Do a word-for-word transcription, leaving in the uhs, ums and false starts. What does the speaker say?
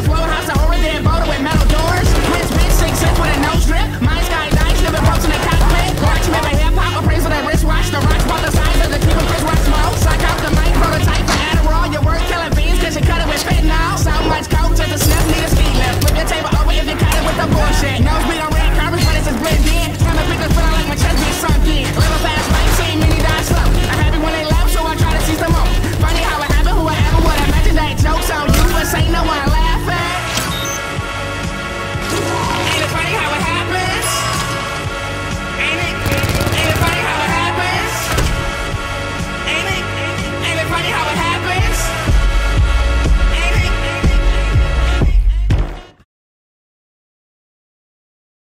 flow house, a over there boater with metal doors. Rich bitch, six six with a nose drip. My sky dice, living ropes in the cockpit. Watch me have a hip hop, appraise with a wristwatch. The rocks about the size of the keep of Chris